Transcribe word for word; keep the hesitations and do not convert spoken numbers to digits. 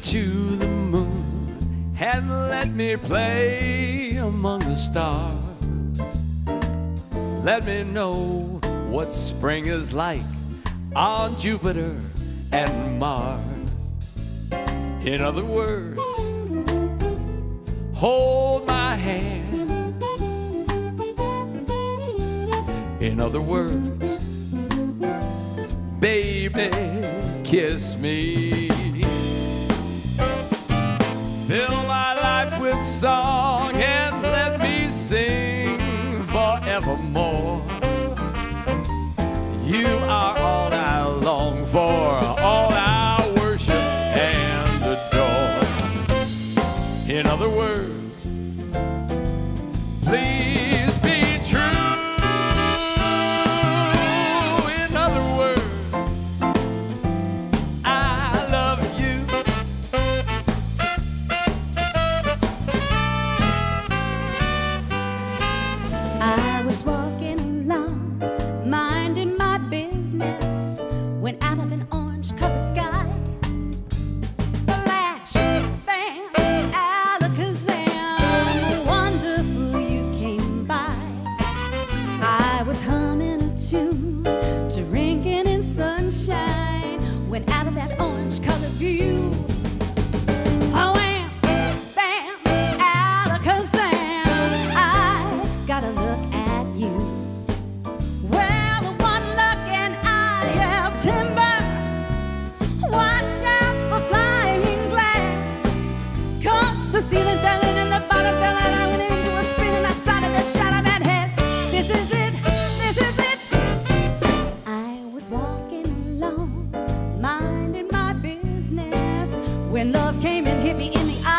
to the moon and let me play among the stars. Let me know what spring is like on Jupiter and Mars. In other words, hold my hand. In other words, baby, kiss me. Fill my life with song and let me sing forevermore. You are all I long for, all I worship and adore. In other words, please be true. In other words, I love you. I was walking along, minding my business, when out of an orange-covered sky, flash, bam, alakazam, wonderful you came by. I was humming a tune, drinking in sunshine, when out of that orange-colored view, oh, wham, bam, alakazam, I got a look at you. Well, the one look and I have timber. Watch out for flying glass, 'cause the ceiling fell in and the bottom fell out. I went into a spin and I started to shut up and head. This is it, this is it. I was walking along, minding my business, when love came and hit me in the